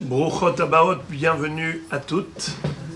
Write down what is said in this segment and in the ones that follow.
Bruchot Habaot, bienvenue à toutes.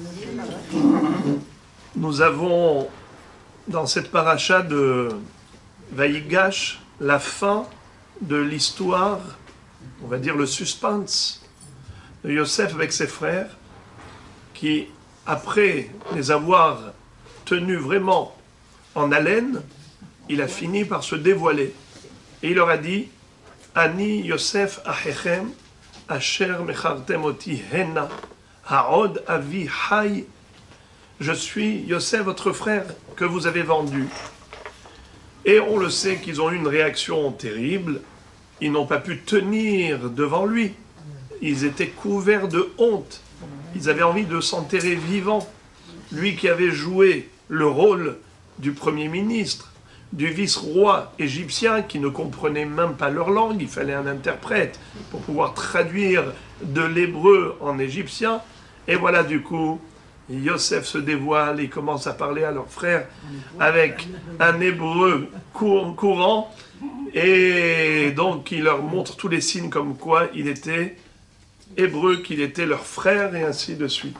Nous avons dans cette paracha de Vayigash la fin de l'histoire, on va dire le suspense de Yosef avec ses frères qui, après les avoir tenus vraiment en haleine, il a fini par se dévoiler. Et il leur a dit « Ani Yosef Achechem Asher mechartem oti hena haod avi hay » Je suis Yosef, votre frère, que vous avez vendu. Et on le sait qu'ils ont eu une réaction terrible. Ils n'ont pas pu tenir devant lui. Ils étaient couverts de honte. Ils avaient envie de s'enterrer vivant. Lui qui avait joué le rôle du Premier ministre, du vice-roi égyptien qui ne comprenait même pas leur langue, il fallait un interprète pour pouvoir traduire de l'hébreu en égyptien. Et voilà, du coup, Yosef se dévoile, il commence à parler à leurs frères avec un hébreu courant, et donc il leur montre tous les signes comme quoi il était hébreu, qu'il était leur frère, et ainsi de suite.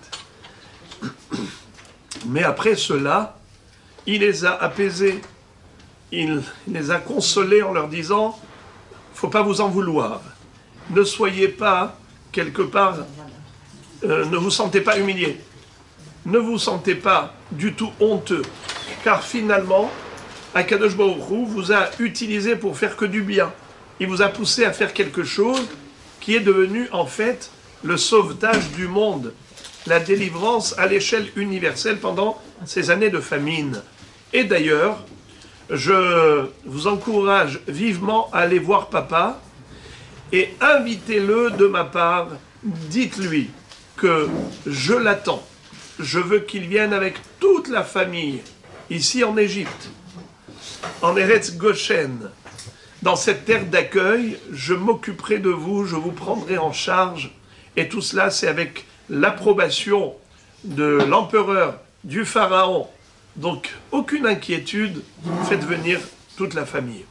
Mais après cela, il les a apaisés. Il les a consolés en leur disant « faut pas vous en vouloir. Ne soyez pas, quelque part, ne vous sentez pas humiliés. Ne vous sentez pas du tout honteux. Car finalement, Akadosh Baruch Hu vous a utilisé pour faire que du bien. Il vous a poussé à faire quelque chose qui est devenu en fait le sauvetage du monde, la délivrance à l'échelle universelle pendant ces années de famine. Et d'ailleurs, je vous encourage vivement à aller voir papa et invitez-le de ma part. Dites-lui que je l'attends. Je veux qu'il vienne avec toute la famille ici en Égypte, en Eretz Goshen. Dans cette terre d'accueil, je m'occuperai de vous, je vous prendrai en charge. Et tout cela, c'est avec l'approbation de l'empereur, du pharaon. Donc, aucune inquiétude, faites venir toute la famille.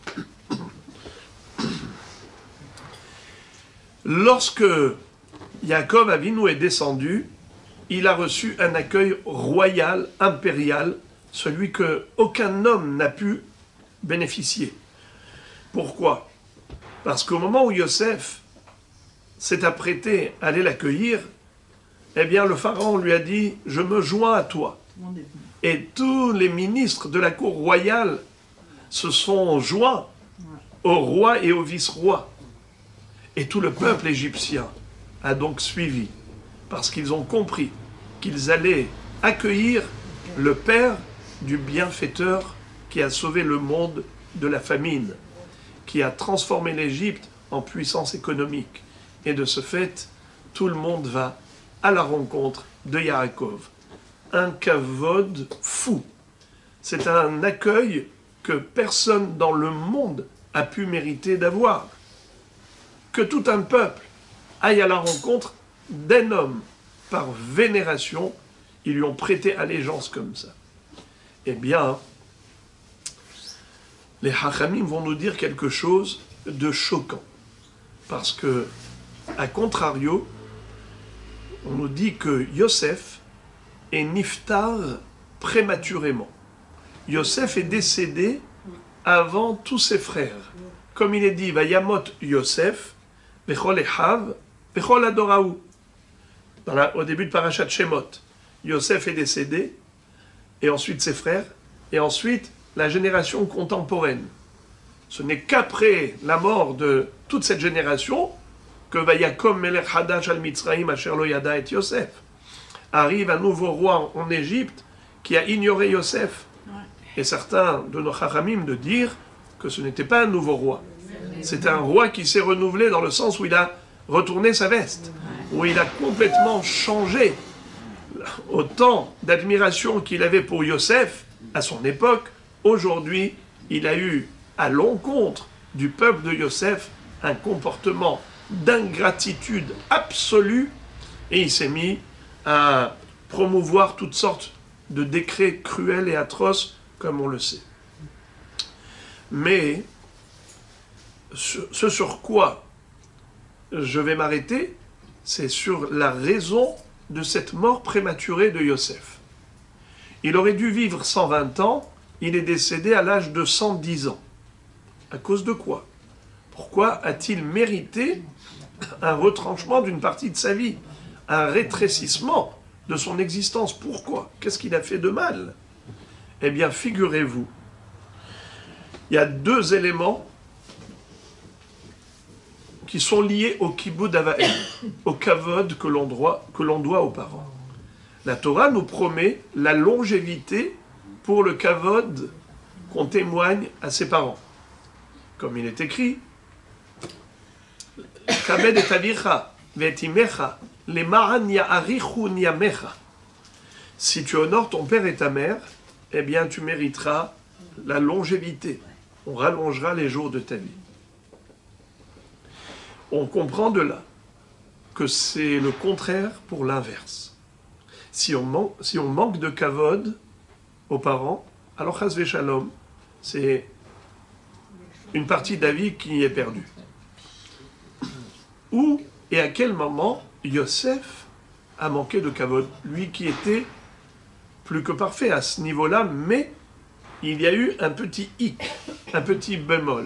Lorsque Yaakov Avinu est descendu, il a reçu un accueil royal, impérial, celui que aucun homme n'a pu bénéficier. Pourquoi? Parce qu'au moment où Yosef s'est apprêté à aller l'accueillir, eh bien le pharaon lui a dit « Je me joins à toi ». Et tous les ministres de la cour royale se sont joints au roi et au vice-roi. Et tout le peuple égyptien a donc suivi, parce qu'ils ont compris qu'ils allaient accueillir le père du bienfaiteur qui a sauvé le monde de la famine, qui a transformé l'Égypte en puissance économique. Et de ce fait, tout le monde va à la rencontre de Yaakov. Un kavod fou. C'est un accueil que personne dans le monde a pu mériter d'avoir. Que tout un peuple aille à la rencontre d'un homme par vénération, ils lui ont prêté allégeance comme ça. Eh bien, les Hachamim vont nous dire quelque chose de choquant. Parce que, à contrario, on nous dit que Yosef est niftar prématurément. Yosef est décédé avant tous ses frères. Comme il est dit, Vayamot Yosef, Bechol Echav, Bechol Adoraou. Au début de Parashat Shemot, Yosef est décédé, et ensuite ses frères, et ensuite la génération contemporaine. Ce n'est qu'après la mort de toute cette génération que Vayakom Melech Hadash al Mitzraim Asher lo yada et Yosef. Arrive un nouveau roi en Égypte qui a ignoré Yosef. Et certains de nos chachamim de dire que ce n'était pas un nouveau roi. C'est un roi qui s'est renouvelé dans le sens où il a retourné sa veste, où il a complètement changé. Autant d'admiration qu'il avait pour Yosef à son époque, aujourd'hui, il a eu à l'encontre du peuple de Yosef un comportement d'ingratitude absolue, et il s'est mis à promouvoir toutes sortes de décrets cruels et atroces, comme on le sait. Mais ce sur quoi je vais m'arrêter, c'est sur la raison de cette mort prématurée de Yosef. Il aurait dû vivre 120 ans, il est décédé à l'âge de 110 ans. À cause de quoi? Pourquoi a-t-il mérité un retranchement d'une partie de sa vie, un rétrécissement de son existence? Pourquoi? Qu'est-ce qu'il a fait de mal? Eh bien, figurez-vous, il y a deux éléments qui sont liés au kibboud avael, au kavod que l'on doit aux parents. La Torah nous promet la longévité pour le kavod qu'on témoigne à ses parents. Comme il est écrit, Kabed et avicha ve'et imecha lema'an ya'arichu niyamecha. Si tu honores ton père et ta mère, eh bien tu mériteras la longévité. On rallongera les jours de ta vie. On comprend de là que c'est le contraire pour l'inverse. Si on manque de kavod aux parents, alors chas v'shalom, c'est une partie de la vie qui est perdue. Où et à quel moment Yosef a manqué de kavod? Lui qui était plus que parfait à ce niveau-là, mais il y a eu un petit hic, un petit bémol.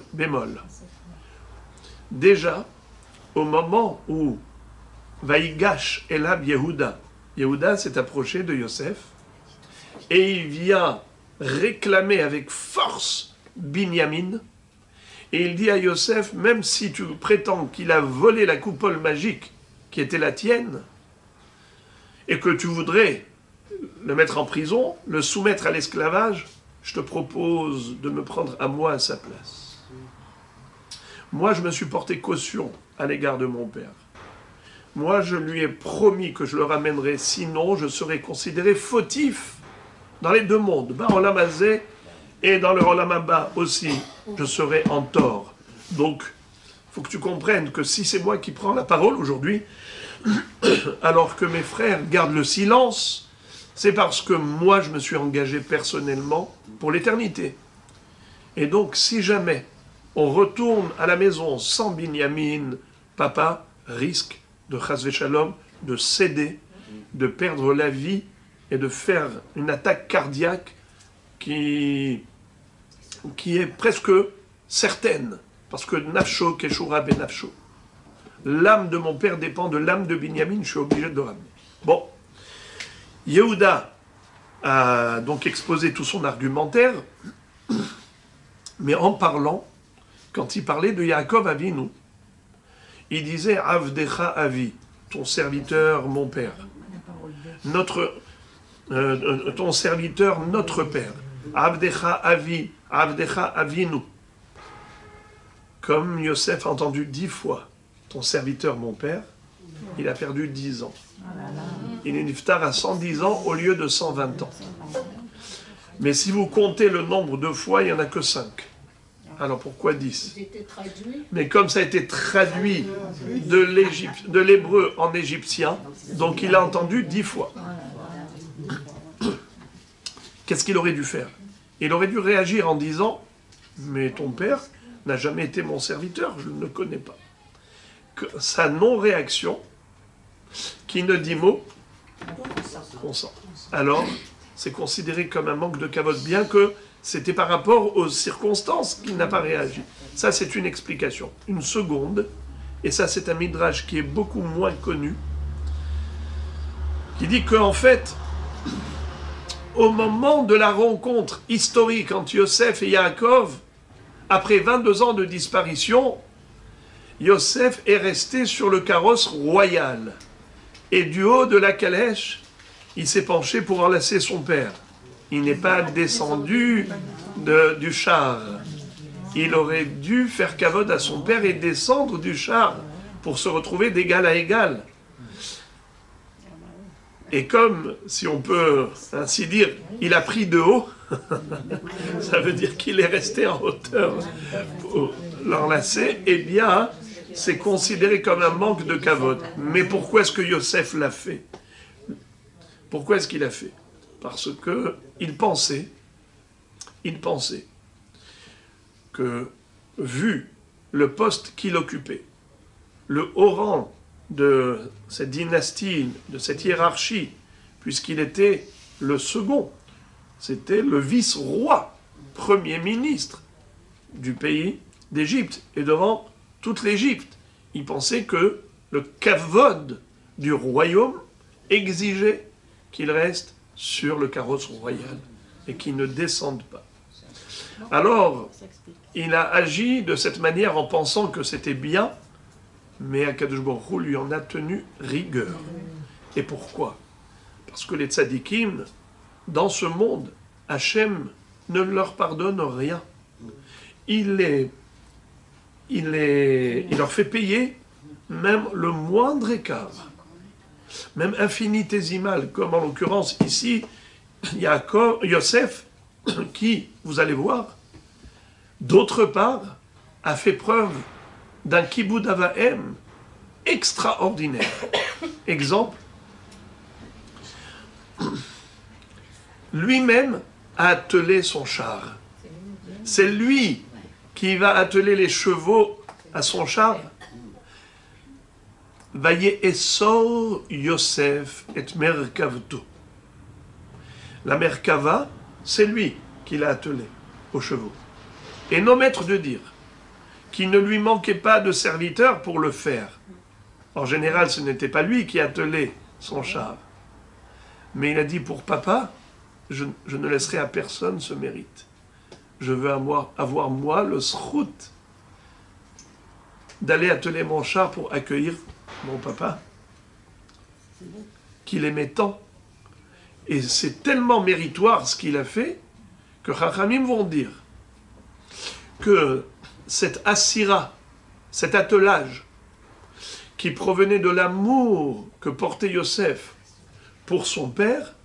Déjà, au moment où Vaïgash Elab Yehuda, Yehuda s'est approché de Yosef, et il vient réclamer avec force Binyamin, et il dit à Yosef, même si tu prétends qu'il a volé la coupole magique qui était la tienne, et que tu voudrais le mettre en prison, le soumettre à l'esclavage, je te propose de me prendre à moi à sa place. Moi, je me suis porté caution à l'égard de mon père. Moi, je lui ai promis que je le ramènerai, sinon je serai considéré fautif dans les deux mondes, Ba Olam Hazeh et dans le Olam Haba aussi, je serai en tort. Donc, il faut que tu comprennes que si c'est moi qui prends la parole aujourd'hui, alors que mes frères gardent le silence, c'est parce que moi, je me suis engagé personnellement pour l'éternité. Et donc, si jamais on retourne à la maison sans Binyamin, papa risque de chas v'shalom, de céder, de perdre la vie et de faire une attaque cardiaque qui est presque certaine. Parce que nafsho keshura benafsho. L'âme de mon père dépend de l'âme de Binyamin, je suis obligé de le ramener. Bon. Yehuda a donc exposé tout son argumentaire, mais en parlant, quand il parlait de Yaakov Avinu, il disait Avdecha Avi, ton serviteur, mon père. Ton serviteur, notre père. Avdecha Avi, Avdecha Avinu. Comme Yosef a entendu 10 fois, ton serviteur, mon père, il a perdu 10 ans. Il est niftar à 110 ans au lieu de 120 ans. Mais si vous comptez le nombre de fois, il n'y en a que 5. Alors pourquoi 10? Mais comme ça a été traduit de l'hébreu en égyptien, donc il a entendu 10 fois. Qu'est-ce qu'il aurait dû faire? Il aurait dû réagir en disant « Mais ton père n'a jamais été mon serviteur, je ne le connais pas. » Sa non-réaction, qui ne dit mot, consent. Alors, c'est considéré comme un manque de kavod, bien que c'était par rapport aux circonstances qu'il n'a pas réagi. Ça, c'est une explication. Une seconde, et ça, c'est un midrash qui est beaucoup moins connu, qui dit qu'en fait, au moment de la rencontre historique entre Yosef et Yaakov, après 22 ans de disparition, Yosef est resté sur le carrosse royal. Et du haut de la calèche, il s'est penché pour enlacer son père. Il n'est pas descendu du char. Il aurait dû faire kavod à son père et descendre du char pour se retrouver d'égal à égal. Et comme, si on peut ainsi dire, il a pris de haut, ça veut dire qu'il est resté en hauteur pour l'enlacer, eh bien, c'est considéré comme un manque de kavod. Mais pourquoi est-ce que Yosef l'a fait? Pourquoi est-ce qu'il l'a fait? Parce qu'il pensait que, vu le poste qu'il occupait, le haut rang de cette dynastie, de cette hiérarchie, puisqu'il était le second. C'était le vice-roi, premier ministre du pays d'Égypte, et devant toute l'Égypte. Il pensait que le kavod du royaume exigeait qu'il reste sur le carrosse royal et qu'il ne descende pas. Alors, il a agi de cette manière en pensant que c'était bien, mais Akadosh Baruch Hu lui en a tenu rigueur. Et pourquoi? Parce que les tzadikim, dans ce monde, Hachem ne leur pardonne rien. Il leur fait payer même le moindre écart, même infinitésimal, comme en l'occurrence ici, Yosef, qui, vous allez voir, d'autre part, a fait preuve d'un kiboud avahem extraordinaire. Exemple, lui-même a attelé son char. C'est lui qui va atteler les chevaux à son char. Vaye'esor Yosef et merkavto. La merkava, c'est lui qui l'a attelé aux chevaux. Et nos maîtres de dire qu'il ne lui manquait pas de serviteurs pour le faire. En général, ce n'était pas lui qui attelait son char. Mais il a dit, pour papa, je ne laisserai à personne ce mérite. Je veux avoir moi le srout d'aller atteler mon char pour accueillir mon papa, qu'il aimait tant. Et c'est tellement méritoire ce qu'il a fait, que Chachamim vont dire que cette assira, cet attelage, qui provenait de l'amour que portait Yosef pour son père,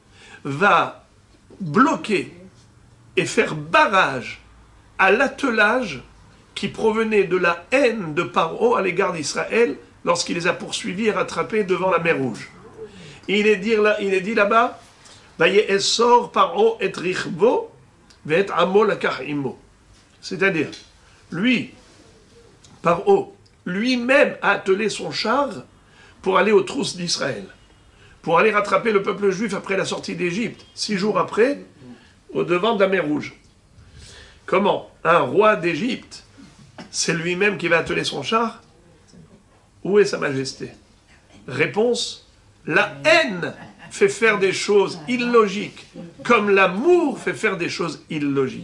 va bloquer et faire barrage à l'attelage qui provenait de la haine de Paro à l'égard d'Israël lorsqu'il les a poursuivis et rattrapés devant la mer Rouge. Et il est dit là-bas, Vaye'esor Paro et richbo ve'et amo lakach imo. C'est-à-dire, lui, Paro, lui-même a attelé son char pour aller aux trousses d'Israël, pour aller rattraper le peuple juif après la sortie d'Égypte, 6 jours après, au devant de la mer Rouge. Comment? Un roi d'Égypte, c'est lui-même qui va atteler son char? Où est sa majesté? Réponse, la haine fait faire des choses illogiques, comme l'amour fait faire des choses illogiques.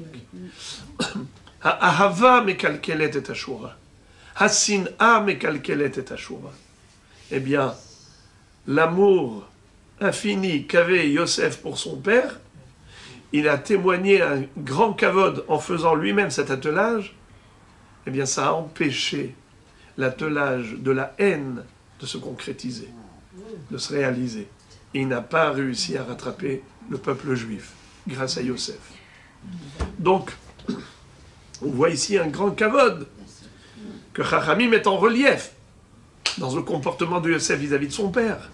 Ha'ahava mekalkelet et ashura. Ha'sin'a mekalkelet et ashura. Eh bien, l'amour infini qu'avait Yosef pour son père, il a témoigné un grand kavod en faisant lui-même cet attelage, eh bien ça a empêché l'attelage de la haine de se concrétiser, de se réaliser. Et il n'a pas réussi à rattraper le peuple juif, grâce à Yosef. Donc, on voit ici un grand kavod que Chachamim met en relief dans le comportement de Yosef vis-à-vis de son père.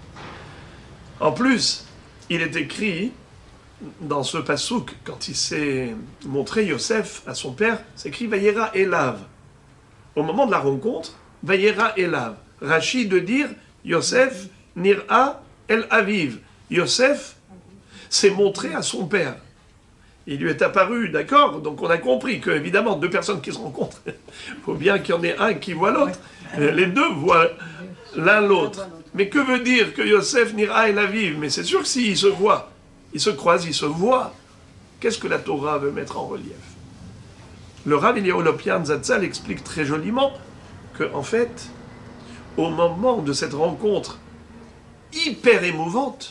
En plus, il est écrit dans ce passouk, quand il s'est montré Yosef à son père, c'est écrit Vayera Elav. Au moment de la rencontre, Vayera Elav. Rachi de dire Yosef Nira El Aviv. Yosef s'est montré à son père. Il lui est apparu, d'accord? Donc on a compris que, évidemment, 2 personnes qui se rencontrent, il faut bien qu'il y en ait un qui voit l'autre. Les 2 voient l'un l'autre. Mais que veut dire que Yosef Nira El Aviv? Mais c'est sûr que s'ils se voient, ils se croisent, ils se voient. Qu'est-ce que la Torah veut mettre en relief? Le Rav Eliyahu Lopian Zatzal explique très joliment que, en fait, au moment de cette rencontre hyper émouvante,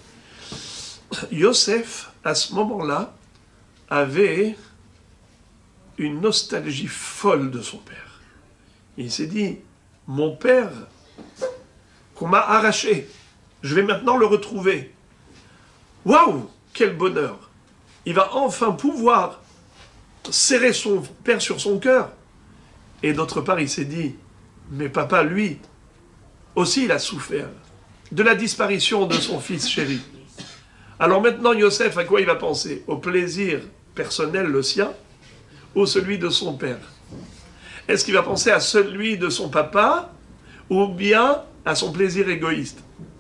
Yosef, à ce moment-là, avait une nostalgie folle de son père. Il s'est dit, mon père, qu'on m'a arraché, je vais maintenant le retrouver. Waouh, quel bonheur! Il va enfin pouvoir serrer son père sur son cœur. Et d'autre part, il s'est dit, mais papa, lui, aussi il a souffert de la disparition de son fils chéri. Alors maintenant, Yosef, à quoi il va penser? Au plaisir personnel, le sien, ou celui de son père? Est-ce qu'il va penser à celui de son papa, ou bien à son plaisir égoïste.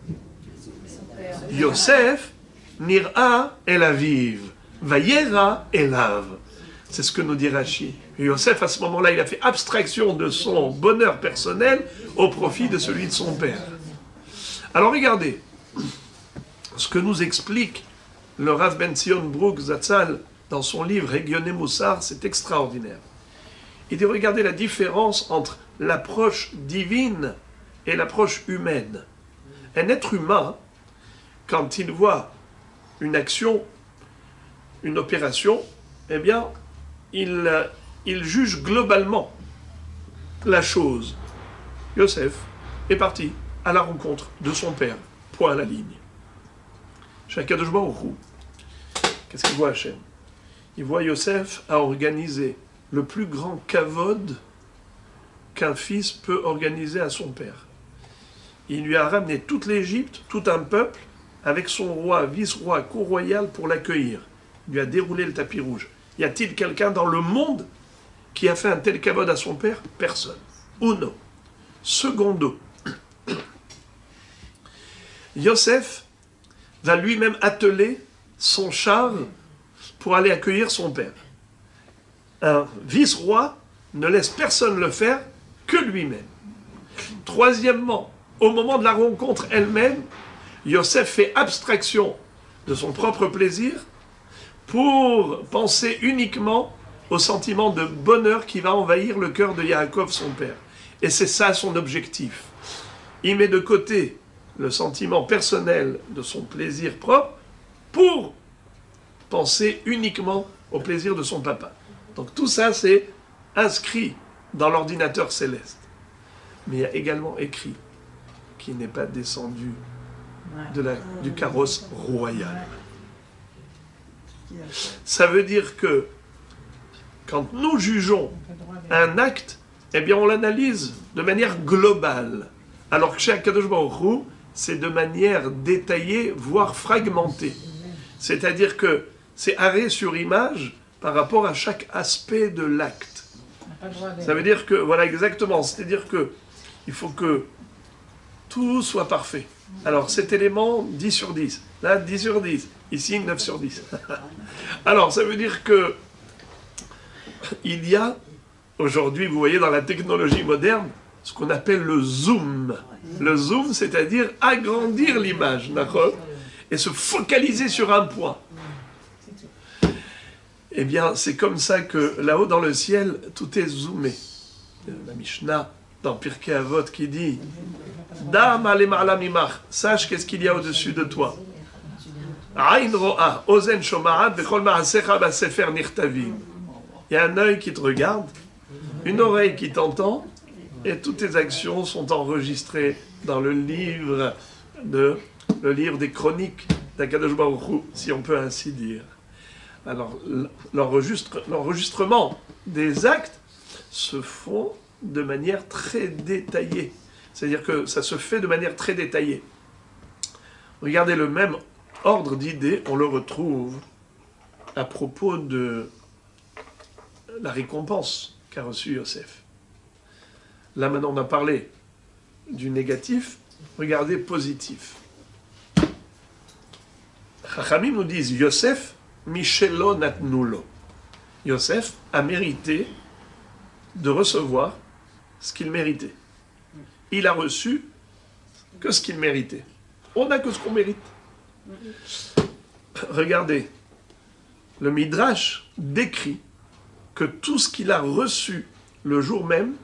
Yosef, Nira el Aviv, Vayera elav. C'est ce que nous dit Rashi. Yosef, à ce moment-là, il a fait abstraction de son bonheur personnel au profit de celui de son père. Alors regardez, ce que nous explique le Rav Ben Zion Brook Zatzal dans son livre Regione Moussar, c'est extraordinaire. Il dit, regardez la différence entre l'approche divine et l'approche humaine. Un être humain, quand il voit une action, une opération, eh bien, il juge globalement la chose. Yosef est parti à la rencontre de son père, point à la ligne. Chakadosh Baruch Hu, qu'est-ce qu'il voit Hachem? Il voit Yosef a organisé le plus grand kavod qu'un fils peut organiser à son père. Il lui a ramené toute l'Égypte, tout un peuple, avec son roi, vice-roi, cour royale pour l'accueillir. Il lui a déroulé le tapis rouge. Y a-t-il quelqu'un dans le monde qui a fait un tel kavod à son père? Personne. Uno. Secondo. Yosef va lui-même atteler son char pour aller accueillir son père. Un vice-roi ne laisse personne le faire que lui-même. Troisièmement, au moment de la rencontre elle-même, Yosef fait abstraction de son propre plaisir pour penser uniquement au sentiment de bonheur qui va envahir le cœur de Yaakov, son père. Et c'est ça son objectif. Il met de côté le sentiment personnel de son plaisir propre pour penser uniquement au plaisir de son papa. Donc tout ça, c'est inscrit dans l'ordinateur céleste. Mais il y a également écrit qu'il n'est pas descendu du carrosse royal. Ça veut dire que quand nous jugeons un acte, eh bien on l'analyse de manière globale. Alors que chez Akadosh Baruch Hu, c'est de manière détaillée, voire fragmentée. C'est-à-dire que c'est arrêt sur image par rapport à chaque aspect de l'acte. Ça veut dire que, voilà exactement, c'est-à-dire que il faut que tout soit parfait. Alors cet élément, 10 sur 10. Là, 10 sur 10. Ici, 9 sur 10. Alors ça veut dire que il y a, aujourd'hui, vous voyez dans la technologie moderne, ce qu'on appelle le zoom. Le zoom, c'est-à-dire agrandir l'image, d'accord, et se focaliser sur un point. Eh bien, c'est comme ça que là-haut dans le ciel, tout est zoomé. La Mishnah, dans Pirkei Avot, qui dit « Dam alema'ala mimach » sache qu'est-ce qu'il y a au-dessus de toi. « Ain ro'a, ozen shoma'at, vechol ma'asecha ba'sefer nichtavim » Il y a un œil qui te regarde, une oreille qui t'entend, et toutes tes actions sont enregistrées dans le livre des chroniques d'Akadosh Baruch Hu, si on peut ainsi dire. Alors, l'enregistrement des actes se font de manière très détaillée. C'est-à-dire que ça se fait de manière très détaillée. Regardez, le même ordre d'idées, on le retrouve à propos de la récompense qu'a reçue Yosef. Là, maintenant, on a parlé du négatif. Regardez positif. Chachamim nous disent Yosef Michelo Natnulo. Yosef a mérité de recevoir ce qu'il méritait. Il a reçu que ce qu'il méritait. On n'a que ce qu'on mérite. Regardez, le Midrash décrit que tout ce qu'il a reçu le jour même,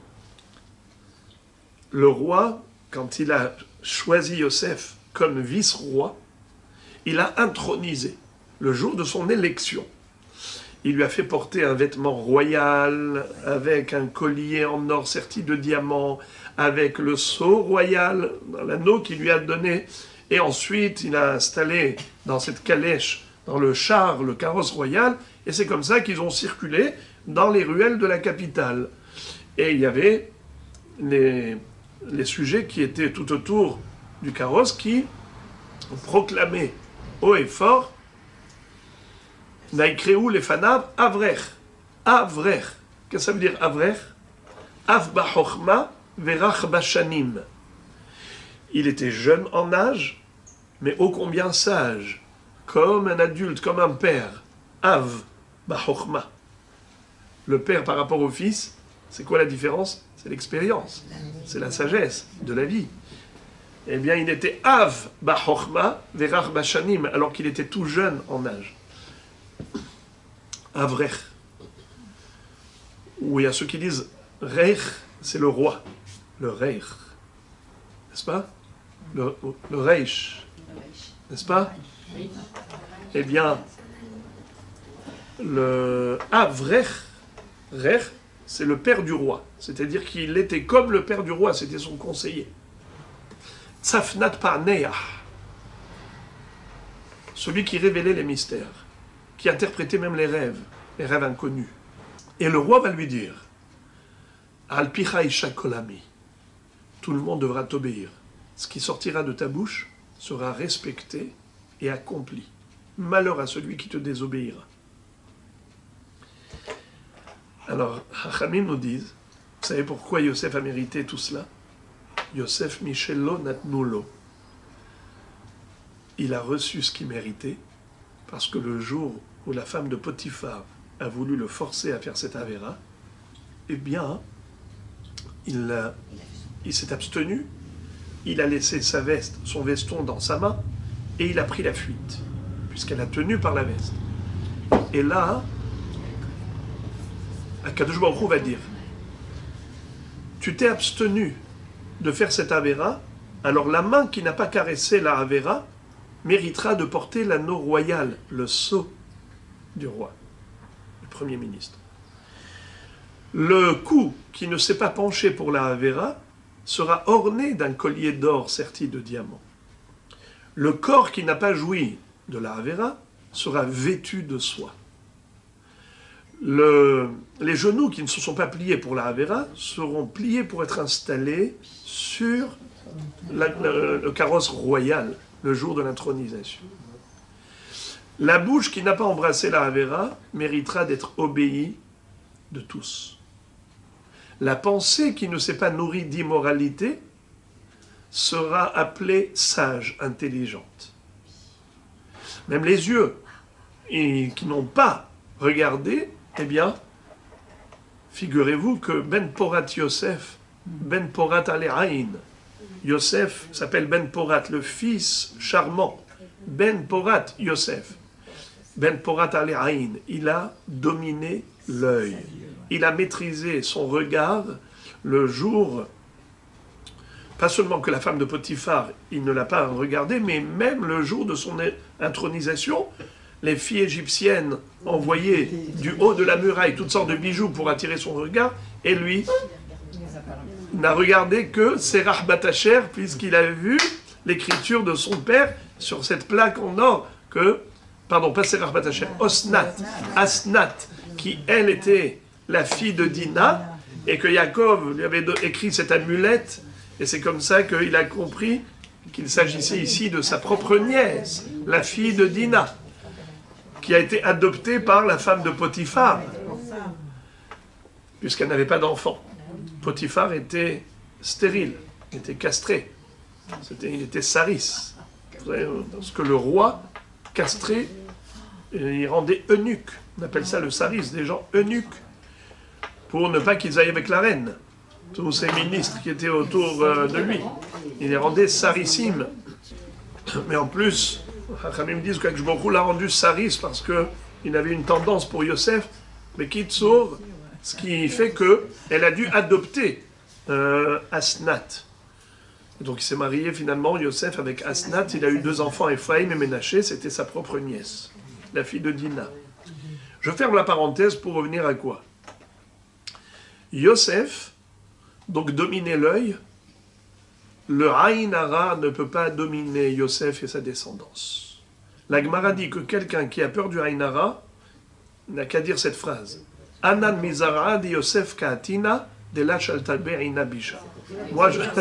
le roi, quand il a choisi Yosef comme vice-roi, il a intronisé le jour de son élection. Il lui a fait porter un vêtement royal, avec un collier en or serti de diamants, avec le sceau royal, l'anneau qu'il lui a donné, et ensuite il a installé dans cette calèche, dans le char, le carrosse royal, et c'est comme ça qu'ils ont circulé dans les ruelles de la capitale. Et il y avait les sujets qui étaient tout autour du carrosse qui proclamaient haut et fort Naïkréou les fanav Avrech. Avrech. Qu'est-ce que ça veut dire Avrech? Av ba'chochma verach bashanim. Il était jeune en âge, mais ô combien sage, comme un adulte, comme un père. Av bachochma. Le père par rapport au fils, c'est quoi la différence? C'est l'expérience, c'est la sagesse de la vie. Eh bien, il était Av Bachochma, Verach Bashanim, alors qu'il était tout jeune en âge. Avrech. Ou il y a ceux qui disent Reich, c'est le roi. Le Reich. N'est-ce pas? Le Reich. N'est-ce pas? Eh bien, le Avrech, Reich, c'est le père du roi. C'est-à-dire qu'il était comme le père du roi, c'était son conseiller. Tzafnat Parneah, celui qui révélait les mystères, qui interprétait même les rêves inconnus. Et le roi va lui dire, Al Picha Isha Kolami, tout le monde devra t'obéir. Ce qui sortira de ta bouche sera respecté et accompli. Malheur à celui qui te désobéira. Alors, Hachamim nous disent, vous savez pourquoi Yosef a mérité tout cela? Yosef Michello Natnulo. Il a reçu ce qu'il méritait, parce que le jour où la femme de Potiphar a voulu le forcer à faire cette avéra, eh bien, il s'est abstenu, il a laissé sa veste, son veston dans sa main, et il a pris la fuite, puisqu'elle a tenu par la veste. Et là, Akadosh Baruch Hu va dire, tu t'es abstenu de faire cette avéra, alors la main qui n'a pas caressé la avéra méritera de porter l'anneau royal, le sceau du roi, du Premier ministre. Le cou qui ne s'est pas penché pour la avéra sera orné d'un collier d'or serti de diamants. Le corps qui n'a pas joui de la avéra sera vêtu de soie. Les genoux qui ne se sont pas pliés pour la Havera seront pliés pour être installés sur le carrosse royal le jour de l'intronisation. La bouche qui n'a pas embrassé la Havera méritera d'être obéie de tous. La pensée qui ne s'est pas nourrie d'immoralité sera appelée sage, intelligente. Même les yeux qui n'ont pas regardé, eh bien, figurez-vous que Ben Porat Yosef, Ben Porat Ale'ain, Yosef s'appelle Ben Porat, le fils charmant, Ben Porat Yosef, Ben Porat Ale'ain, il a dominé l'œil, il a maîtrisé son regard le jour, pas seulement que la femme de Potiphar, il ne l'a pas regardé, mais même le jour de son intronisation, les filles égyptiennes envoyaient du haut de la muraille toutes sortes de bijoux pour attirer son regard, et lui n'a regardé que Serach Batacher, puisqu'il avait vu l'écriture de son père sur cette plaque en or que, pardon, pas Serach Batacher, Asnat, qui elle était la fille de Dina, et que Yaakov lui avait écrit cette amulette, et c'est comme ça qu'il a compris qu'il s'agissait ici de sa propre nièce, la fille de Dina, qui a été adoptée par la femme de Potiphar, puisqu'elle n'avait pas d'enfant. Potiphar était stérile, était castré, il était saris. Parce que le roi castré, il rendait eunuque. On appelle ça le saris, des gens eunuques, pour ne pas qu'ils aillent avec la reine. Tous ces ministres qui étaient autour de lui, il les rendait sarissim. Mais en plus, Hachamim me disent qu'Akadosh Baruch Hu l'a rendu saris parce qu'il avait une tendance pour Yosef, mais Kitsour, ce qui fait qu'elle a dû adopter Asnat. Et donc il s'est marié finalement, Yosef, avec Asnat. Il a eu 2 enfants, Ephraim et Ménaché, c'était sa propre nièce, la fille de Dina. Je ferme la parenthèse pour revenir à quoi? Yosef, donc dominer l'œil, le Aïn Hara ne peut pas dominer Yosef et sa descendance. La Gemara dit que quelqu'un qui a peur du Aïn Hara n'a qu'à dire cette phrase. Anan mizara di Yosef ka'atina de la shaltalbe ina bisha. Moi, je...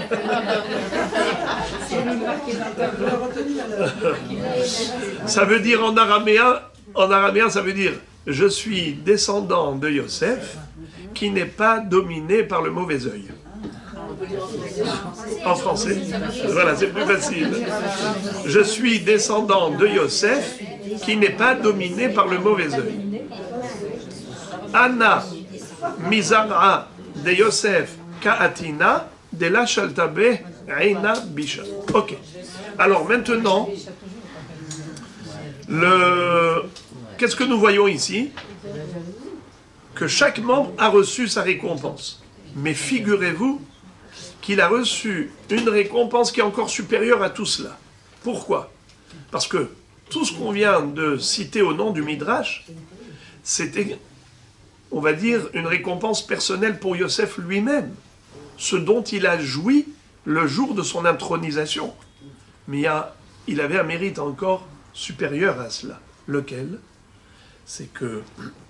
Ça veut dire en araméen, ça veut dire je suis descendant de Yosef qui n'est pas dominé par le mauvais œil. En français. Voilà, c'est plus facile. Je suis descendant de Yosef qui n'est pas dominé par le mauvais œil. Anna Mizara de Yosef Ka'atina de la Shaltabe Aina Bisha. Ok. Alors maintenant, qu'est-ce que nous voyons ici? Que chaque membre a reçu sa récompense. Mais figurez-vous qu'il a reçu une récompense qui est encore supérieure à tout cela. Pourquoi? Parce que tout ce qu'on vient de citer au nom du Midrash, c'était, on va dire, une récompense personnelle pour Yosef lui-même, ce dont il a joui le jour de son intronisation. Mais il avait un mérite encore supérieur à cela. Lequel? C'est que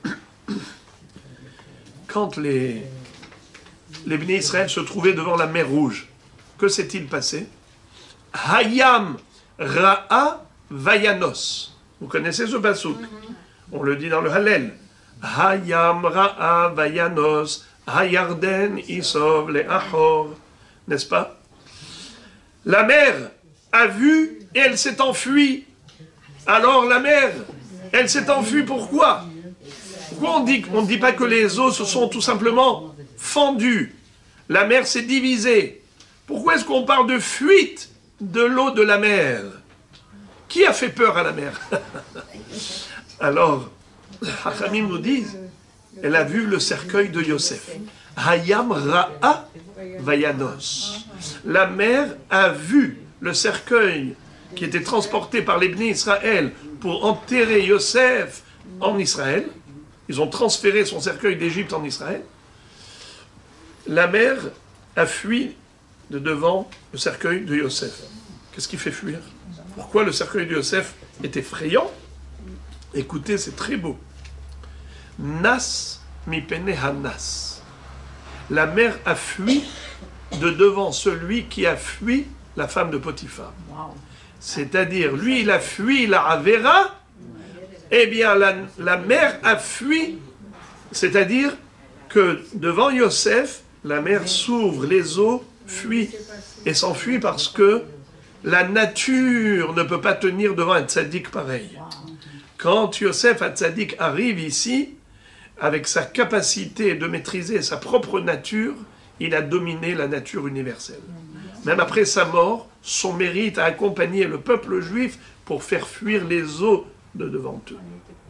quand les Béné Israël se trouvaient devant la mer Rouge, que s'est-il passé? Hayam Ra'a Vayanos. Vous connaissez ce passouk? On le dit dans le Hallel. Hayam Ra'a Vayanos, Hayarden Isov le Ahor. N'est-ce pas? La mer a vu et elle s'est enfuie. Alors la mer, elle s'est enfuie, pourquoi? Pourquoi on ne dit pas que les eaux se sont tout simplement fendues? La mer s'est divisée. Pourquoi est-ce qu'on parle de fuite de l'eau de la mer? Qui a fait peur à la mer? Alors, Hachamim nous disent, elle a vu le cercueil de Yosef. Hayam Ra'a Vayanos. La mer a vu le cercueil qui était transporté par les Béné Israël pour enterrer Yosef en Israël. Ils ont transféré son cercueil d'Égypte en Israël. La mer a fui de devant le cercueil de Yosef. Qu'est-ce qui fait fuir? Pourquoi le cercueil de Yosef est effrayant? Écoutez, c'est très beau. Nas mi pene hanas. La mer a fui de devant celui qui a fui la femme de Potiphar. C'est-à-dire, lui, il a fui la Avera, eh bien, la mer a fui, c'est-à-dire que devant Yosef, la mer s'ouvre, les eaux fuient, et s'enfuient parce que la nature ne peut pas tenir devant un tzaddik pareil. Quand Yosef Hatzadik arrive ici, avec sa capacité de maîtriser sa propre nature, il a dominé la nature universelle. Même après sa mort, son mérite a accompagné le peuple juif pour faire fuir les eaux de devant eux.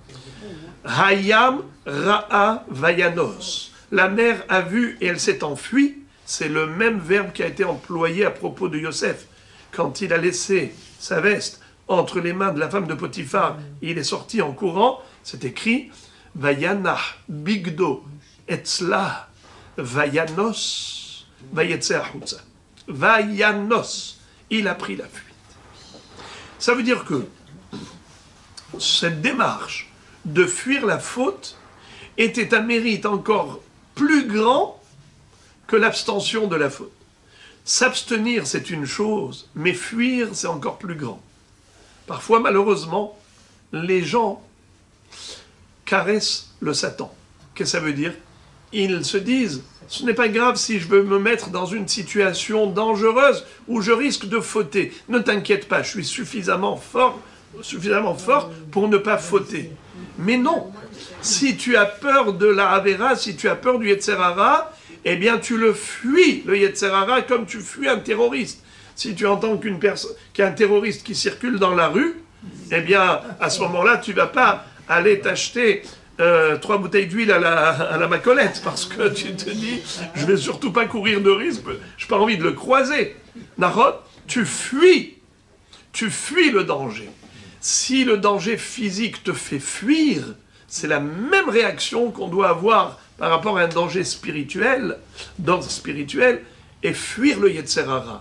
Hayam Ra'a Vayanos. La mer a vu et elle s'est enfuie. C'est le même verbe qui a été employé à propos de Yosef. Quand il a laissé sa veste entre les mains de la femme de Potiphar, il est sorti en courant. C'est écrit Vayanah Bigdo Etzla Vayanos Vayetze Achutza. Vayanos. Il a pris la fuite. Ça veut dire que cette démarche de fuir la faute était un mérite encore plus grand que l'abstention de la faute. S'abstenir, c'est une chose, mais fuir, c'est encore plus grand. Parfois, malheureusement, les gens caressent le Satan. Qu'est-ce que ça veut dire? Ils se disent, ce n'est pas grave si je veux me mettre dans une situation dangereuse où je risque de fauter. Ne t'inquiète pas, je suis suffisamment fort pour ne pas fauter. Mais non, si tu as peur de la Avera, si tu as peur du Yetzer Hara, eh bien tu le fuis, le Yetzer Hara, comme tu fuis un terroriste. Si tu entends qu'il y a un terroriste qui circule dans la rue, eh bien à ce moment-là, tu ne vas pas aller t'acheter 3 bouteilles d'huile à la macolette, parce que tu te dis, je ne vais surtout pas courir de risque, je n'ai pas envie de le croiser. Nahot, tu fuis le danger. Si le danger physique te fait fuir, c'est la même réaction qu'on doit avoir par rapport à un danger spirituel, d'ordre spirituel, et fuir le Yetzer Hara.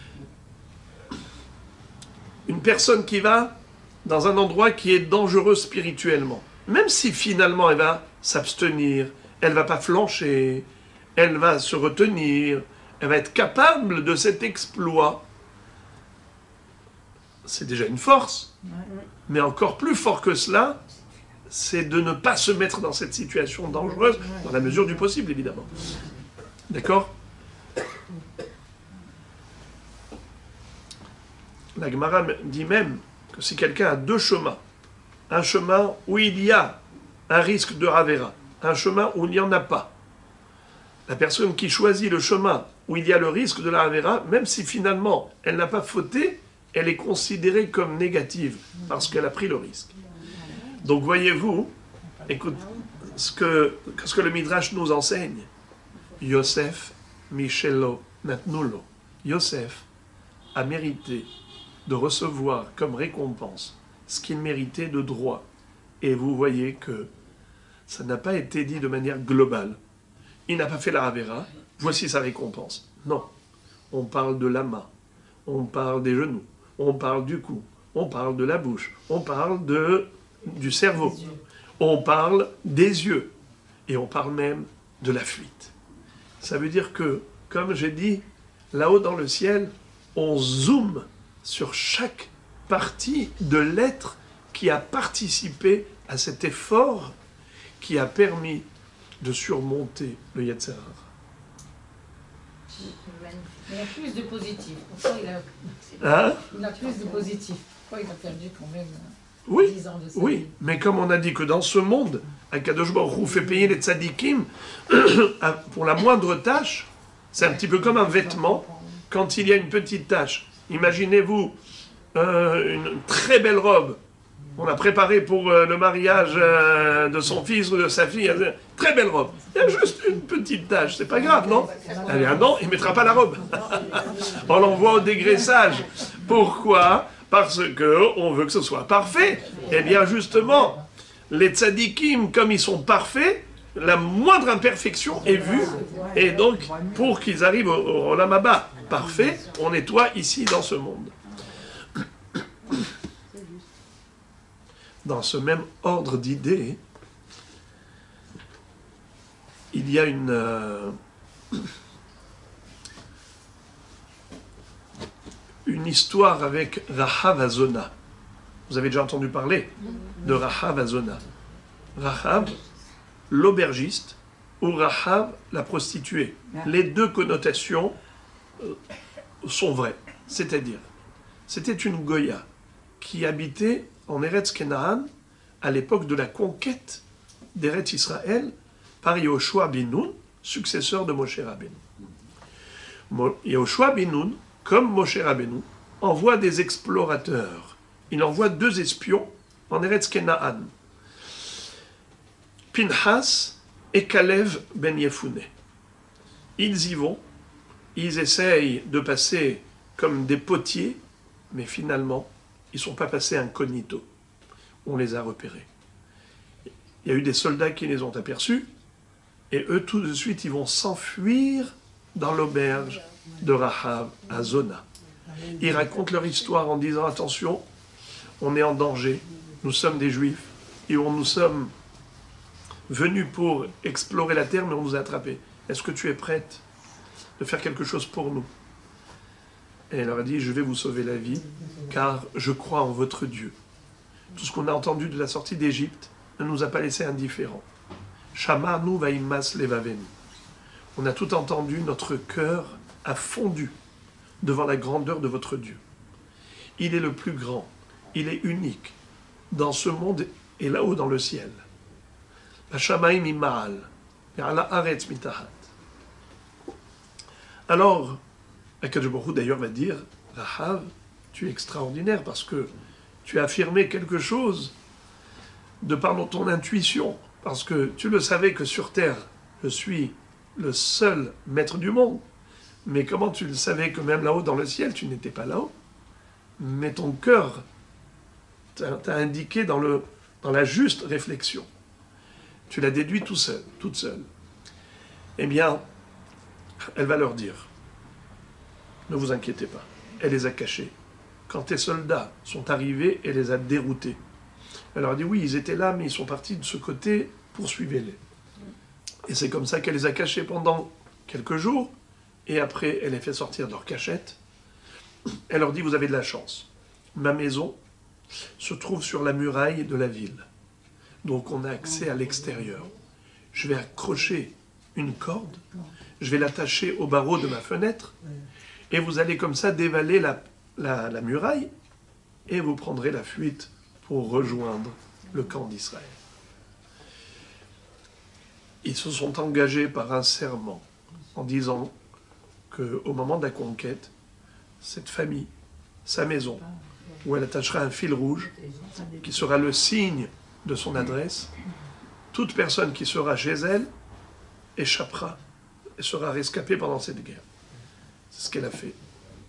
Une personne qui va dans un endroit qui est dangereux spirituellement, même si finalement elle va s'abstenir, elle ne va pas flancher, elle va se retenir, elle va être capable de cet exploit, c'est déjà une force. Mais encore plus fort que cela, c'est de ne pas se mettre dans cette situation dangereuse, dans la mesure du possible, évidemment. D'accord? La Gemara dit même que si quelqu'un a deux chemins, un chemin où il y a un risque de Ravera, un chemin où il n'y en a pas, la personne qui choisit le chemin où il y a le risque de la Ravera, même si finalement elle n'a pas fauté, elle est considérée comme négative parce qu'elle a pris le risque. Donc voyez-vous, écoute, ce que le Midrash nous enseigne. Yosef, Michello, Natnulo. Yosef a mérité de recevoir comme récompense ce qu'il méritait de droit. Et vous voyez que ça n'a pas été dit de manière globale. Il n'a pas fait la Ravera, voici sa récompense. Non, on parle de la main, on parle des genoux, on parle du cou, on parle de la bouche, on parle du cerveau, on parle des yeux, et on parle même de la fuite. Ça veut dire que, comme j'ai dit, là-haut dans le ciel, on zoome sur chaque partie de l'être qui a participé à cet effort qui a permis de surmonter le Yetzer Hara. Il a plus de positif. Pourquoi il a plus de positif. Pourquoi il a perdu quand même 10 ans de sa vie. Mais comme on a dit que dans ce monde, Akadosh Baruch Hu fait payer les tzadikim pour la moindre tâche, c'est un petit peu comme un vêtement. Quand il y a une petite tâche, imaginez-vous une très belle robe, on a préparé pour le mariage de son fils ou de sa fille, très belle robe. Il y a juste une petite tache, c'est pas grave, non? Elle dit, non, il ne mettra pas la robe. On l'envoie au dégraissage. Pourquoi? Parce qu'on veut que ce soit parfait. Eh bien, justement, les tzadikim, comme ils sont parfaits, la moindre imperfection est vue. Et donc, pour qu'ils arrivent au Olam Haba parfait, on nettoie ici dans ce monde. Dans ce même ordre d'idées, il y a une histoire avec Rahav Azona. Vous avez déjà entendu parler de Rahav Azona. Rahav, l'aubergiste, ou Rahav, la prostituée. Les deux connotations sont vraies. C'est-à-dire, c'était une Goya qui habitait en Eretz Kenaan à l'époque de la conquête d'Eretz Israël par Yehoshua ben Nun, successeur de Moshe Rabbeinu. Yehoshua ben Nun, comme Moshe Rabbeinu, envoie des explorateurs. Il envoie 2 espions en Eretz Kenaan, Pinhas et Kalev ben Yefune. Ils y vont, ils essayent de passer comme des potiers, mais finalement, ils ne sont pas passés incognito. On les a repérés. Il y a eu des soldats qui les ont aperçus, et eux, tout de suite, ils vont s'enfuir dans l'auberge de Rahav à Zona. Ils racontent leur histoire en disant, attention, on est en danger, nous sommes des Juifs, et nous sommes venus pour explorer la terre, mais on nous a attrapés. Est-ce que tu es prête de faire quelque chose pour nous? Et elle leur a dit, je vais vous sauver la vie, car je crois en votre Dieu. Tout ce qu'on a entendu de la sortie d'Égypte ne nous a pas laissé indifférents. Shamanu vaimas levavenu. On a tout entendu, notre cœur a fondu devant la grandeur de votre Dieu. Il est le plus grand, il est unique, dans ce monde et là-haut dans le ciel. Hashamaim ima'al, ve'ala haaretz mitahat. Alors, Akadosh Baruch Hu d'ailleurs va dire, Rahav, tu es extraordinaire parce que tu as affirmé quelque chose de par ton intuition, parce que tu le savais que sur terre, je suis le seul maître du monde, mais comment tu le savais que même là-haut dans le ciel, tu n'étais pas là-haut? Mais ton cœur t'a indiqué dans la juste réflexion. Tu l'as déduit tout seul, toute seule. Eh bien, elle va leur dire, ne vous inquiétez pas, elle les a cachés. Quand tes soldats sont arrivés, elle les a déroutés. Elle leur a dit, oui, ils étaient là, mais ils sont partis de ce côté, poursuivez-les. Et c'est comme ça qu'elle les a cachés pendant quelques jours, et après, elle les fait sortir de leur cachette. Elle leur dit, vous avez de la chance. Ma maison se trouve sur la muraille de la ville. Donc on a accès à l'extérieur. Je vais accrocher une corde, je vais l'attacher au barreau de ma fenêtre, et vous allez comme ça dévaler la muraille et vous prendrez la fuite pour rejoindre le camp d'Israël. Ils se sont engagés par un serment en disant qu'au moment de la conquête, cette famille, sa maison, où elle attachera un fil rouge, qui sera le signe de son adresse, toute personne qui sera chez elle échappera et sera rescapée pendant cette guerre. C'est ce qu'elle a fait.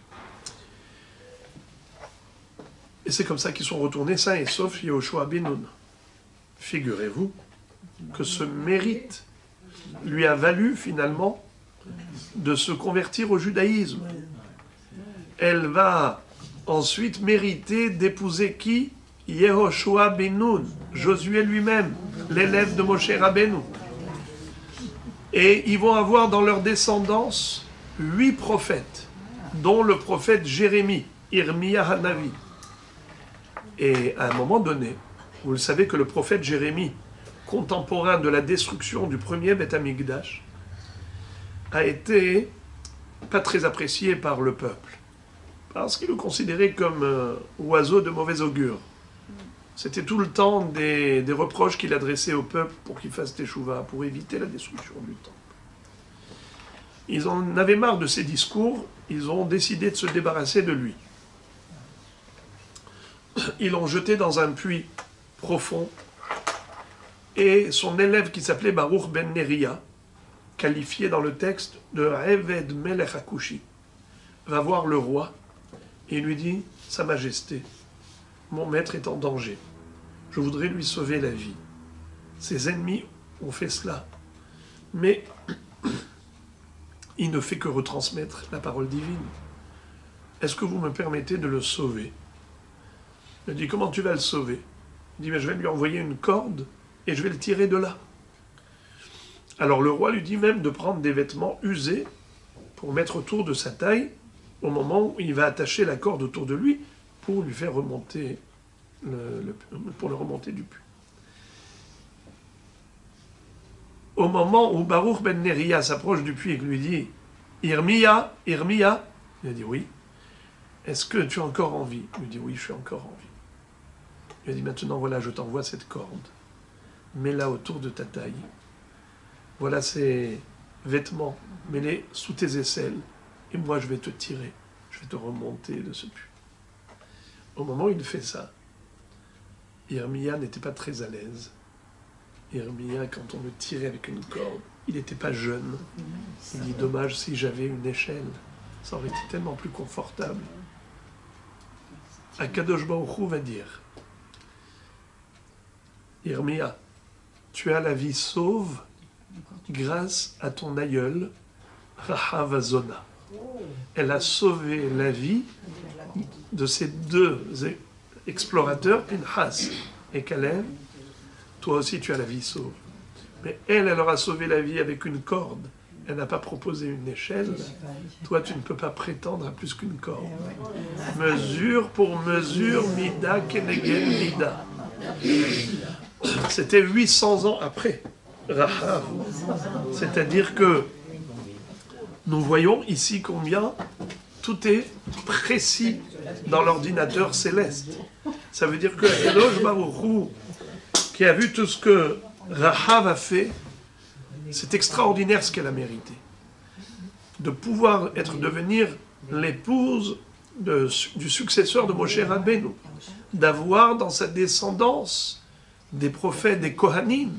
Et c'est comme ça qu'ils sont retournés sains et saufs, Yehoshua ben Nun. Figurez-vous que ce mérite lui a valu finalement de se convertir au judaïsme. Elle va ensuite mériter d'épouser qui? Yehoshua ben Nun, Josué lui-même, l'élève de Moshe Rabbeinu. Et ils vont avoir dans leur descendance 8 prophètes, dont le prophète Jérémie, Irmia Hanavi. Et à un moment donné, vous le savez que le prophète Jérémie, contemporain de la destruction du premier Beth Amikdash, a été pas très apprécié par le peuple, parce qu'il le considérait comme oiseau de mauvais augure. C'était tout le temps des reproches qu'il adressait au peuple pour qu'il fasse teshuva, pour éviter la destruction du temple. Ils en avaient marre de ses discours, ils ont décidé de se débarrasser de lui. Ils l'ont jeté dans un puits profond, et son élève qui s'appelait Baruch ben Neria, qualifié dans le texte de Eved Melech Akushi, va voir le roi et lui dit « Sa Majesté, mon maître est en danger. Je voudrais lui sauver la vie. Ses ennemis ont fait cela, mais il ne fait que retransmettre la parole divine. Est-ce que vous me permettez de le sauver ?» Il dit « Comment tu vas le sauver ?» Il dit « Je vais lui envoyer une corde et je vais le tirer de là. » Alors le roi lui dit même de prendre des vêtements usés pour mettre autour de sa taille au moment où il va attacher la corde autour de lui pour lui faire remonter pour le remonter du puits. Au moment où Baruch ben Neria s'approche du puits et lui dit « Irmia, Irmia », il a dit « Oui. Est-ce que tu as encore envie ?» Il lui dit « Oui, je suis encore en vie. » Il a dit « Maintenant, voilà, je t'envoie cette corde. Mets-la autour de ta taille. Voilà ces vêtements, mets-les sous tes aisselles, et moi je vais te tirer, je vais te remonter de ce puits. » Au moment où il fait ça, Irmia n'était pas très à l'aise. Irmia, quand on le tirait avec une corde, il n'était pas jeune. Il dit « Dommage si j'avais une échelle, ça aurait été tellement plus confortable. » Akadosh Baruch Hu va dire « Irmia, tu as la vie sauve grâce à ton aïeul, Rahav Azona. Elle a sauvé la vie de ces 2 explorateurs, Pinhas et Caleb. Toi aussi tu as la vie sauve. Mais elle leur a sauvé la vie avec une corde. Elle n'a pas proposé une échelle. Toi, tu ne peux pas prétendre à plus qu'une corde. Mesure pour mesure, Mida Kenegel Mida. C'était 800 ans après Rahav. C'est-à-dire que nous voyons ici combien tout est précis dans l'ordinateur céleste. Ça veut dire que Akadosh Baruch Hu, qui a vu tout ce que Rahav a fait, c'est extraordinaire ce qu'elle a mérité. De pouvoir devenir l'épouse du successeur de Moshe Rabbeinu, d'avoir dans sa descendance des prophètes, des Kohanim,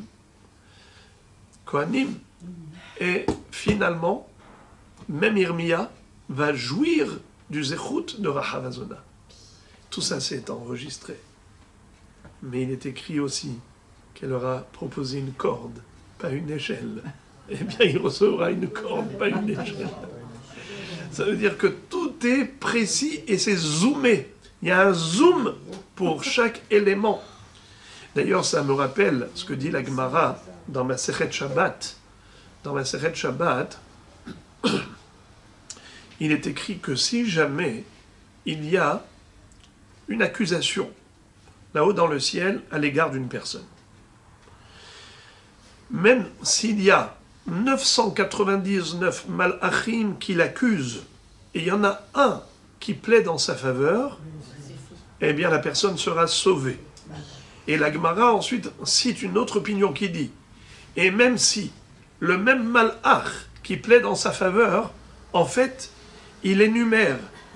et finalement, même Irmia va jouir du zéchout de Rahav Azona. Tout ça s'est enregistré. Mais il est écrit aussi qu'elle aura proposé une corde, pas une échelle. Eh bien, il recevra une corde, pas une échelle. Ça veut dire que tout est précis et c'est zoomé. Il y a un zoom pour chaque élément. D'ailleurs, ça me rappelle ce que dit la Gemara dans Masechet Shabbat. Dans Masechet Shabbat, il est écrit que si jamais il y a une accusation là-haut dans le ciel à l'égard d'une personne, même s'il y a 999 malachim qui l'accusent, et il y en a un qui plaide en sa faveur, eh bien la personne sera sauvée. Et la Gemara ensuite cite une autre opinion qui dit, et même si le même malach qui plaide en sa faveur, en fait, il énumère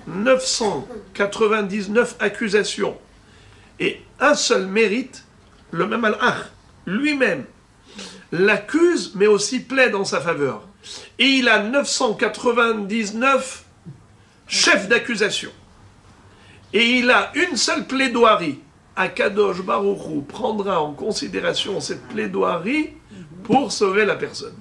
999 accusations et un seul mérite, le même malach lui-même l'accuse mais aussi plaide en sa faveur. Et il a 999 chefs d'accusation. Et il a une seule plaidoirie. Akadosh Baruch Hu prendra en considération cette plaidoirie pour sauver la personne.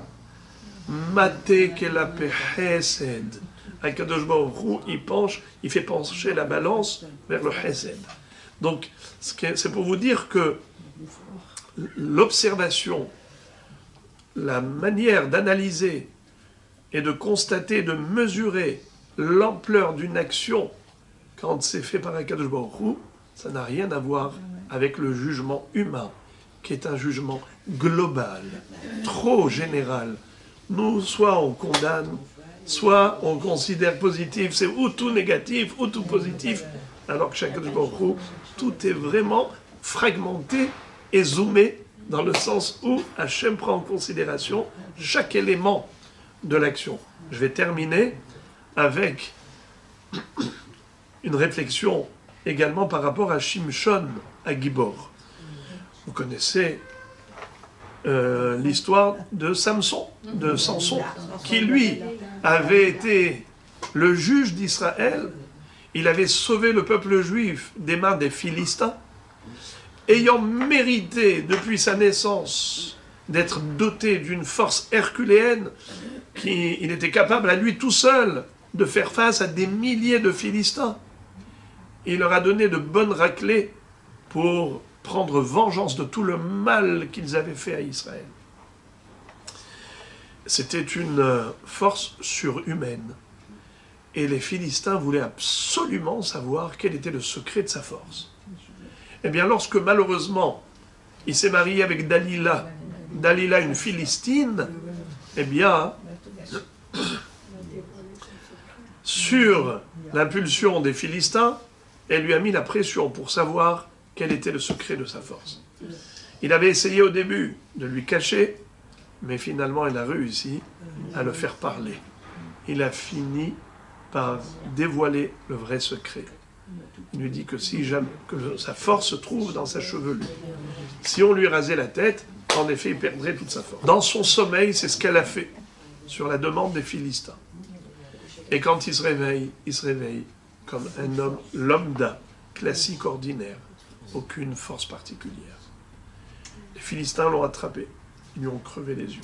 Mate kelape chesed. Akadosh Baruch Hu, il fait pencher la balance vers le chesed. Donc, c'est pour vous dire que l'observation, la manière d'analyser et de constater, de mesurer l'ampleur d'une action quand c'est fait par Akadosh Baruch Hu, ça n'a rien à voir avec le jugement humain, qui est un jugement global, trop général. Nous, soit on condamne, soit on considère positif, c'est ou tout négatif, ou tout positif, alors que chaque Baruch Hu, tout est vraiment fragmenté et zoomé, dans le sens où Hachem prend en considération chaque élément de l'action. Je vais terminer avec une réflexion également par rapport à Shimshon, à Gibor. Vous connaissez l'histoire de Samson, qui lui avait été le juge d'Israël. Il avait sauvé le peuple juif des mains des Philistins, ayant mérité depuis sa naissance d'être doté d'une force herculéenne, il était capable à lui tout seul de faire face à des milliers de Philistins. Il leur a donné de bonnes raclées pour prendre vengeance de tout le mal qu'ils avaient fait à Israël. C'était une force surhumaine. Et les Philistins voulaient absolument savoir quel était le secret de sa force. Eh bien, lorsque malheureusement, il s'est marié avec Dalila, une Philistine, eh bien, sur l'impulsion des Philistins, elle lui a mis la pression pour savoir quel était le secret de sa force. Il avait essayé au début de lui cacher, mais finalement, elle a réussi à le faire parler. Il a fini par dévoiler le vrai secret. Il lui dit que que sa force se trouve dans sa chevelure. Si on lui rasait la tête, en effet, il perdrait toute sa force. Dans son sommeil, c'est ce qu'elle a fait, sur la demande des Philistins. Et quand il se réveille comme un homme lambda, classique, ordinaire, aucune force particulière. Les Philistins l'ont attrapé, ils lui ont crevé les yeux.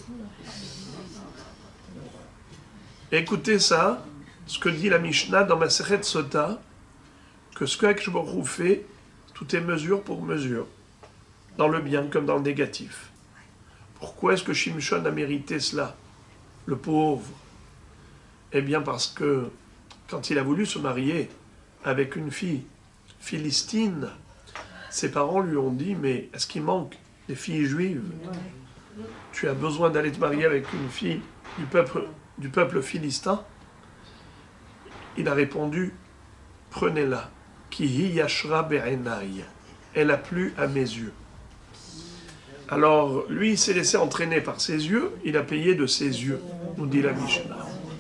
Écoutez ça, ce que dit la Mishnah dans Masechet Sota, que ce qu'Akadosh Baruch Hu fait, tout est mesure pour mesure, dans le bien comme dans le négatif. Pourquoi est-ce que Shimshon a mérité cela, le pauvre? Eh bien parce que quand il a voulu se marier avec une fille philistine, ses parents lui ont dit, mais est-ce qu'il manque des filles juives? Tu as besoin d'aller te marier avec une fille du peuple philistin? Il a répondu, prenez-la. Ki hi yashra be'enai. Elle a plu à mes yeux. Alors, lui, il s'est laissé entraîner par ses yeux, il a payé de ses yeux, nous dit la Mishnah.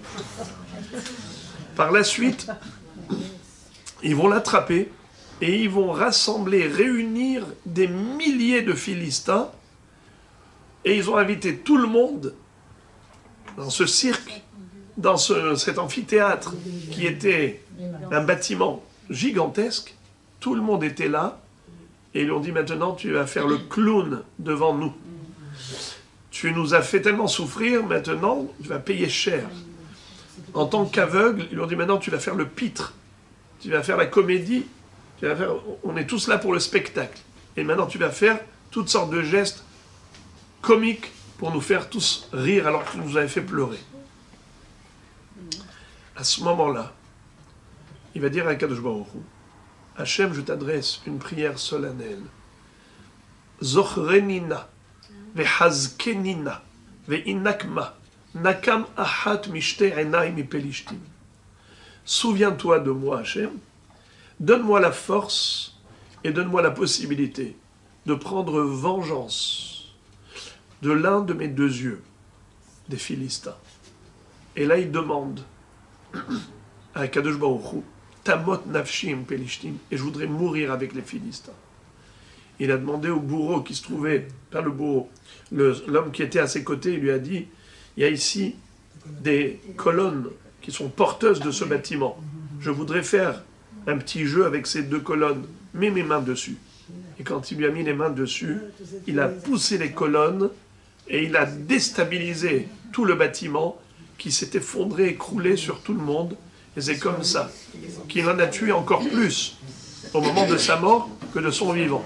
Par la suite, ils vont l'attraper et ils vont réunir des milliers de Philistins et ils ont invité tout le monde dans ce cirque, dans cet amphithéâtre qui était un bâtiment gigantesque. Tout le monde était là et ils lui ont dit, maintenant tu vas faire le clown devant nous. Tu nous as fait tellement souffrir, maintenant tu vas payer cher. En tant qu'aveugle, ils lui ont dit, maintenant tu vas faire le pitre, tu vas faire la comédie, on est tous là pour le spectacle. Et maintenant tu vas faire toutes sortes de gestes comiques pour nous faire tous rire alors que tu nous avais fait pleurer. À ce moment-là, il va dire à Akadosh Baruch Hu, Hachem, je t'adresse une prière solennelle. Zochrenina, vehazkenina, veinakma, nakam achat mishte enai mi pelishtim. souviens-toi de moi, Hachem, donne-moi la force et donne-moi la possibilité de prendre vengeance de l'un de mes deux yeux, des Philistins. Et là, il demande à Kadosh Baruch Hu, Tamot nafshim pelishtim, et je voudrais mourir avec les Philistins. Il a demandé au bourreau qui se trouvait, pas le bourreau, l'homme qui était à ses côtés, il lui a dit, il y a ici des colonnes qui sont porteuses de ce bâtiment. Je voudrais faire un petit jeu avec ces deux colonnes, mets mes mains dessus. Et quand il lui a mis les mains dessus, il a poussé les colonnes et il a déstabilisé tout le bâtiment qui s'est effondré, écroulé sur tout le monde. Et c'est comme ça qu'il en a tué encore plus au moment de sa mort que de son vivant.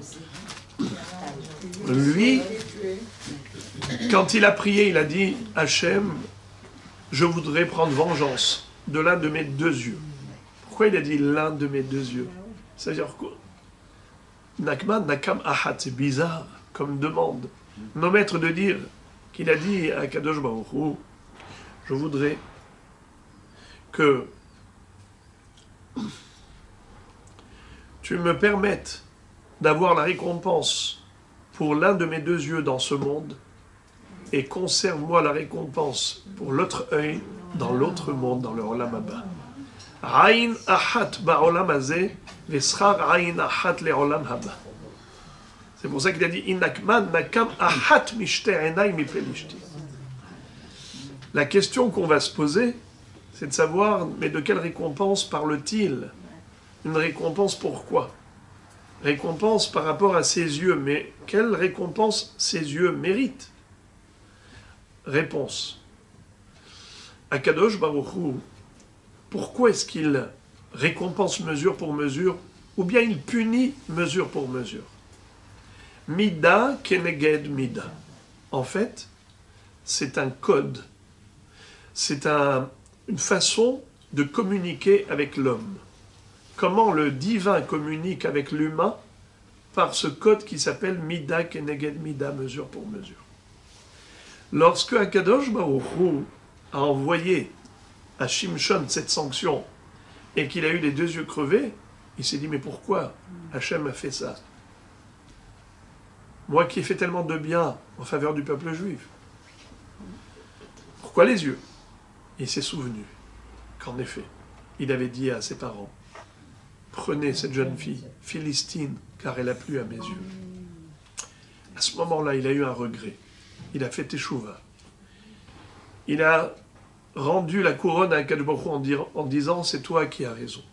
Lui, quand il a prié, il a dit « Hachem, je voudrais prendre vengeance de l'un de mes deux yeux. » Pourquoi il a dit « l'un de mes deux yeux » ? C'est-à-dire quoi ? Nakman, Nakam Ahat, c'est bizarre comme demande. Nos maîtres de dire qu'il a dit à Kadosh Baruch Hu, je voudrais que tu me permettes d'avoir la récompense pour l'un de mes deux yeux dans ce monde et conserve-moi la récompense pour l'autre œil dans l'autre monde, dans le Olam Haba. Aïn Ahat Ba'olam Hazeh Veschar Aïn Ahat Le Olam Haba. C'est pour ça qu'il a dit Inakman Nakam Ahat Mishte Enay Mipelishti. La question qu'on va se poser, c'est de savoir, mais de quelle récompense parle-t-il ? Une récompense pourquoi ? Récompense par rapport à ses yeux, mais quelle récompense ses yeux méritent ? Réponse. Akadosh Baruch Hu, pourquoi est-ce qu'il récompense mesure pour mesure, ou bien il punit mesure pour mesure ? Mida keneged mida. En fait, c'est un code. C'est une façon de communiquer avec l'homme. Comment le divin communique avec l'humain ? Par ce code qui s'appelle Mida keneged mida, mesure pour mesure. Lorsque Akadosh Baruch Hu a envoyé à Shimshon cette sanction et qu'il a eu les deux yeux crevés, il s'est dit, mais pourquoi Hachem a fait ça ? Moi qui ai fait tellement de bien en faveur du peuple juif. Pourquoi les yeux ? Il s'est souvenu qu'en effet, il avait dit à ses parents, prenez cette jeune fille, Philistine, car elle a plu à mes yeux. À ce moment-là, il a eu un regret. Il a fait teshuva. Il a rendu la couronne à Akadosh Baruch Hu en disant, c'est toi qui as raison.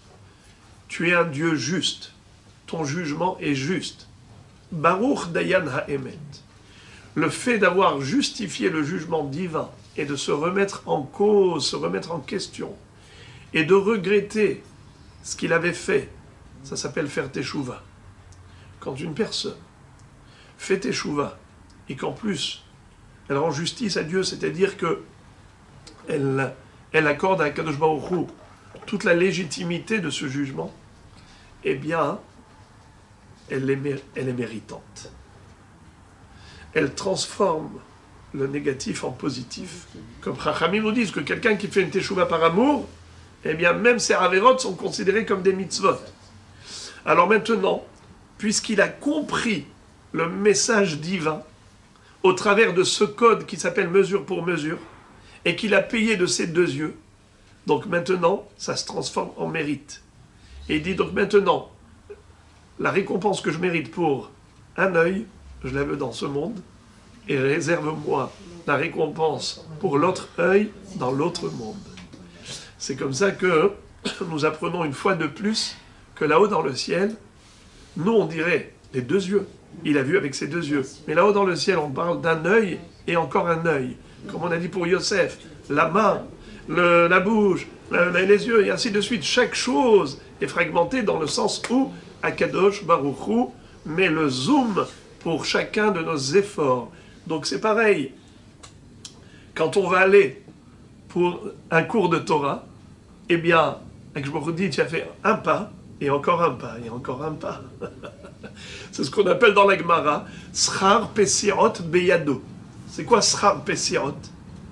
Tu es un Dieu juste. Ton jugement est juste. Baruch Dayan Ha'emet. Le fait d'avoir justifié le jugement divin et de se remettre en cause, se remettre en question, et de regretter ce qu'il avait fait, ça s'appelle faire teshuva. Quand une personne fait teshuva, et qu'en plus, elle rend justice à Dieu, c'est-à-dire que elle accorde à Kadosh Baruch Hu toute la légitimité de ce jugement, eh bien, elle est méritante. Elle transforme le négatif en positif. Comme Chachamim nous disent que quelqu'un qui fait une teshuva par amour, eh bien, même ses avérotes sont considérées comme des mitzvot. Alors maintenant, puisqu'il a compris le message divin, au travers de ce code qui s'appelle mesure pour mesure, et qu'il a payé de ses deux yeux, donc maintenant, ça se transforme en mérite. Et il dit donc maintenant, la récompense que je mérite pour un œil, je la veux dans ce monde, et réserve-moi la récompense pour l'autre œil dans l'autre monde. C'est comme ça que nous apprenons une fois de plus que là-haut dans le ciel, nous on dirait les deux yeux. Il a vu avec ses deux yeux. Mais là-haut dans le ciel, on parle d'un œil et encore un œil. Comme on a dit pour Yosef, la main, la bouche, les yeux, et ainsi de suite. Chaque chose est fragmentée dans le sens où Akadosh Baruch Hu met le zoom pour chacun de nos efforts. Donc c'est pareil. Quand on va aller pour un cours de Torah, eh bien, Akadosh Baruch Hu dit, tu as fait un pas, et encore un pas, et encore un pas. C'est ce qu'on appelle dans la Gemara, Schar Pesirot Beyado. C'est quoi Schar Pesirot ?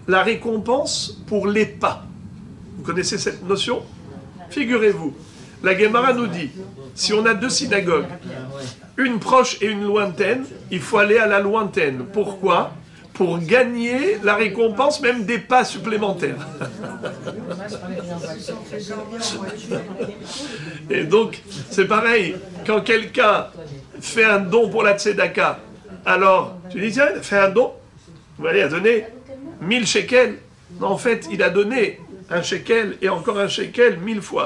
La récompense pour les pas. Vous connaissez cette notion? Figurez-vous, la Gemara nous dit, si on a deux synagogues, une proche et une lointaine, il faut aller à la lointaine. Pourquoi? Pour gagner la récompense même des pas supplémentaires. Et donc, c'est pareil, quand quelqu'un fait un don pour la tzedaka, alors tu dis, tiens, il a fait un don, vous allez donner 1000 shekels. Non, en fait, il a donné un shekel et encore un shekel 1000 fois.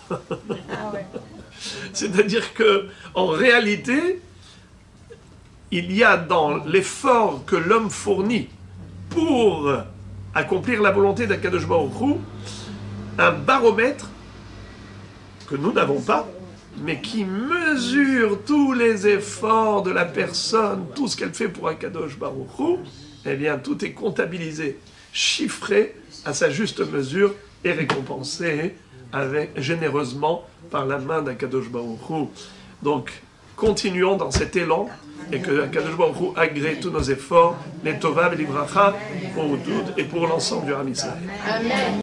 C'est-à-dire que, en réalité, il y a dans l'effort que l'homme fournit pour accomplir la volonté d'Akadosh Baruch Hu un baromètre que nous n'avons pas, mais qui mesure tous les efforts de la personne, tout ce qu'elle fait pour Akadosh Baruch Hu. Eh bien, tout est comptabilisé, chiffré à sa juste mesure et récompensé généreusement par la main d'Akadosh Baruch Hu. Donc, continuons dans cet élan et que Akadosh Baruch Hu agrée tous nos efforts, les Tova et les Bracha pour Oudoud et pour l'ensemble du Ham Israël. Amen.